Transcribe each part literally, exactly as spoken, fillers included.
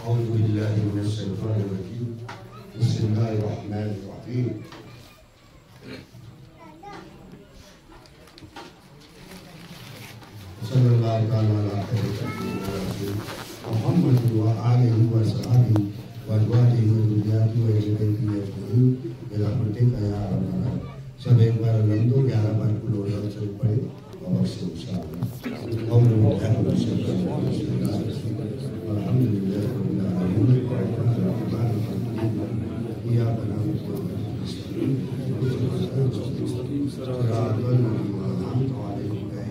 أعوذ بالله من الشيطان الرجيم بسم الله الرحمن الرحيم صلى الله تعالى على خير خلقه محمد وآله وصحبه وأزواجه وذرياته وأهل بيته أجمعين برحمتك يا رب العالمين. سب ایک بار الحمد گیارہ بار کلو سے پڑھے اور سے انشاءاللہ الحمد للہ رب العالمین إياك نعبد وإياك نستعين صراط الذين أنعمت عليهم غير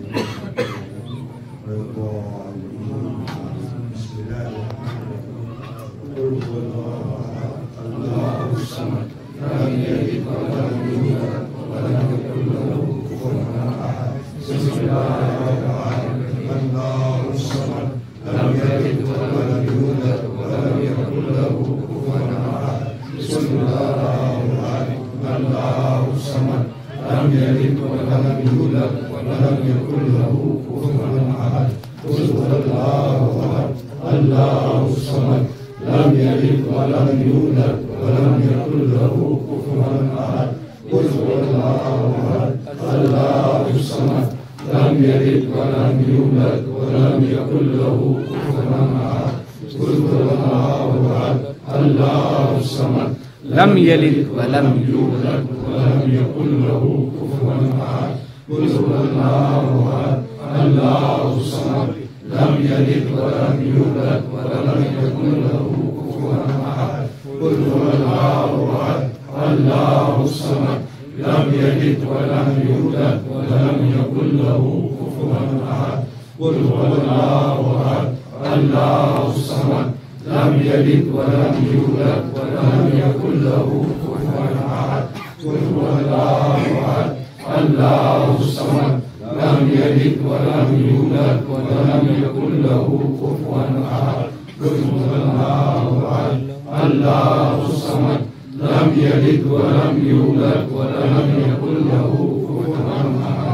المغضوب عليهم. بسم الله الرحمن الرحيم. قل هو الله أحد الله الصمد لم يلد ولم يولد ولم يكن له كفوا أحد. بسم الله الرحمن الرحيم. الله الصمد لم يلد ولم يولد ولم يكن له كفوا أحد. بسم الله الرحمن الله الصمد لم يلد ولم يولد ولم يكن له كفوا أحد. قل هو الله أحد الله الصمد لم يلد ولم يولد ولم يكن له كفوا أحد. قل هو الله أحد الله الصمد لم يلد ولم يولد ولم يكن له كفوا أحد. قل هو الله أحد الله الصمد لم يلد ولم يولد ولم يكن له كفوا أحد. قل هو الله أحد الله الصمد لم يلد ولم يولد ولم يكن له كفوا أحد. قل هو الله أحد الله الصمد لم يلد ولم يولد ولم يكن له كفوا أحد. قل هو الله أحد الله الصمد لم يلد ولم يولد ولم يكن له كفوا أحد. قل هو الله أحد الله الصمد لم يلد ولم يولد ولم يكن له كفوا أحد. قل هو الله أحد الله الصمد لم يلد ولم يولد ولم يكن له كفوا أحد.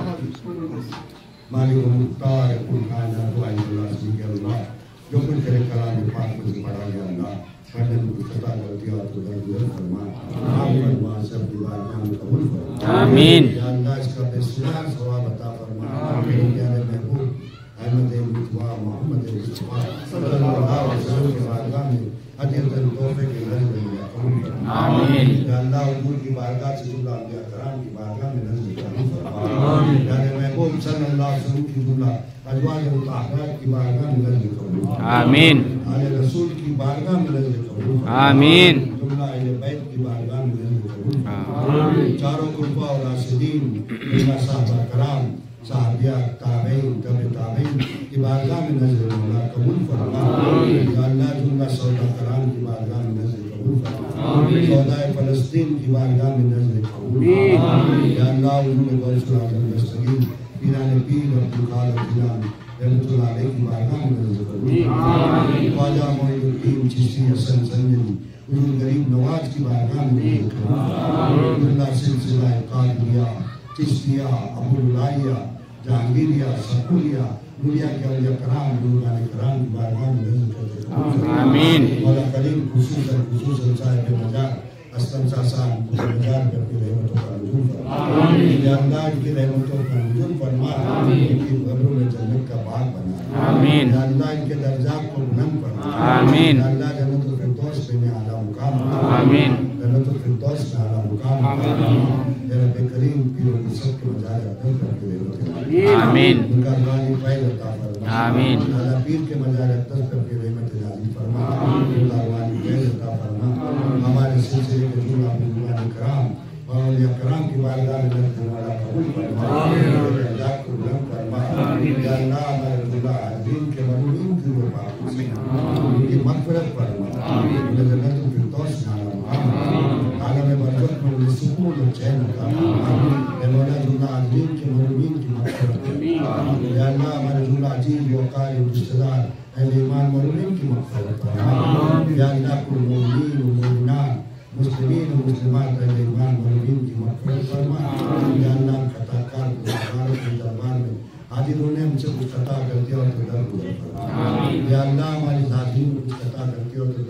مالك المختار كل كائنات وعين الله سبحانه وتعالى جو کچھ تیرے کلام پاک میں پڑھا گیا اللہ پڑھنے کو خطا غلطیات کو درگزر فرما معاف فرما سب دیوار میں قبول فرما آمین. یا اللہ اس کا بسیار ثواب عطا فرما آمین. یا محبوب احمد مصطفیٰ محمد مصطفیٰ صلی اللہ علیہ وسلم کے بارگاہ میں عطیت تحفے کے نظر میں قبول فرما آمین. یا اللہ حضور کی بارگاہ سے جملہ انبیاء کرام کی بارگاہ میں نظر کرم فرما آمین. یا محبوب صلی اللہ علیہ وسلم کی جملہ ازواج مطہرات کی بارگاہ میں نظر قبول آمین. آل رسول کی بارگاہ میں نظر قبول آمین. جملہ اہل بیت کی بارگاہ میں نظر قبول آمین. چاروں خلفاء اور راشدین اللہ صحابہ کرام صحابیہ تابعین تبع تابعین کی بارگاہ میں نظر مولا قبول فرما آمین. یا اللہ جملہ سودا کرام کی بارگاہ میں نظر قبول فرما آمین. سودا فلسطین کی بارگاہ میں نظر قبول آمین. یا اللہ علوم غوث اعظم دستگیر پیران پیر عبد القادر جیلانی رحمۃ اللہ علیہ کی بارگاہ میں نظر قبول آمین. خواجہ معین الدین چشتی حسن سنجری حضور غریب نواز کی بارگاہ میں نظر قبول آمین. اللہ سلسلہ قادریہ چشتیہ ابوالعالیہ جہانگیریہ سکولیہ دنیا کے اولیاء کرام بزرگان کرام کی بارگاہ میں نظر قبول آمین. مولا کریم خصوصاً خصوصاً صاحب مزار اسلم صاحب مزار پر کی رحمتوں کا نزول فرما آمین. یا اللہ ان کی رحمتوں کا نزول فرما آمین. ان کی قبروں میں جنت کا باغ بنا آمین. یا اللہ ان کے درجات کو بلند فرما آمین. یا اللہ جنت الفردوس میں اعلیٰ مقام آمین. جنت الفردوس میں اعلیٰ مقام آمین. یا رب کریم پیر و سب کے مزار عطا کر کے رحمتوں آمین. ان کا روحانی فیض عطا فرما آمین. اللہ پیر کے مزار عطا کر کے رحمت نازل فرما آمین. اللہ روحانی فیض عطا فرما ہمارے سلسلے کے جملہ بزرگان کرام اور اولیاء کرام کی بارگاہ میں نظر والا قبول فرما آمین. اللہ کو بلند فرما آمین. یا اللہ ہمارے اللہ دین کے مظلومین کی روح آمین. ان کی مغفرت فرما آمین. جنت الفردوس میں اعلیٰ مقام عالم برزخ میں انہیں سکون و چین عطا فرما آمین. اے مولا جملہ عالمین کے مظلومین کی مغفرت فرما. یا اللہ ہمارے جملہ عزیز وقار رشتہ دار اہل ایمان مظلومین کی مغفرت فرما. یا اللہ کل مومنین و مومنات مسلمین و مسلمات اہل ایمان مظلومین کی مغفرت فرما. یا اللہ خطا کار کو عدالت کے دربار میں حاضر ہونے ہم سے کچھ خطا کرتے ہو تو در گزر فرما. یا اللہ ہماری ذاتین کو کچھ خطا کرتے ہو تو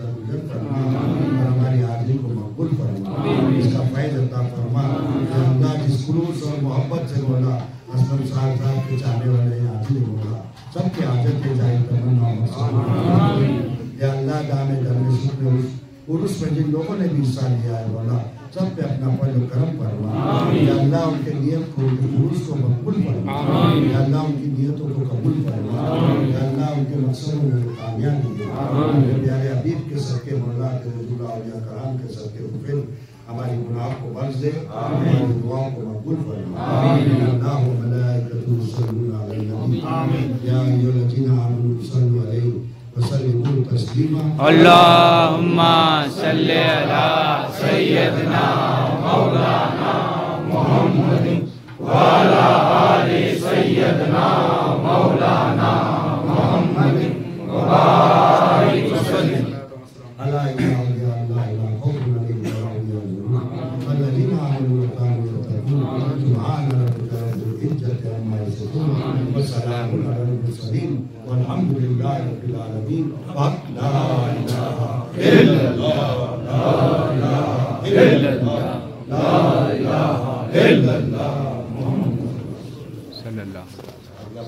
عرس میں جن لوگوں نے بھی حصہ لیا ہے مولا سب پہ اپنا فضل و کرم فرما یا اللہ ان کے نیت کو ان کے عرس کو مقبول فرما یا اللہ ان کی نیتوں کو قبول فرما یا اللہ ان کے مقصدوں میں کامیابی دے میرے پیارے حبیب کے صدقے مولا کے رسول اولیاء کرام کے صدقے پھر ہماری گناہ کو بخش دے ہماری دعاؤں کو مقبول فرما اللہ و ملائکتہ یصلون علی النبی یا ایھا الذین آمنوا صلوا علیہ وسلموا تسلیما اللہم صلی علی سیدنا مولانا محمد وعلی آل سیدنا مولانا محمد وبارک وسلم علی اولیاء اللہ لا خوف علیہم ولا هم يحزنون الذین آمنوا وكانوا يتقون سبحان ربک رب العزة عما یصفون وسلام علی المرسلین والحمد للہ رب العالمین لا الہ الا اللہ لا الہ الا اللہ لا الہ الا اللہ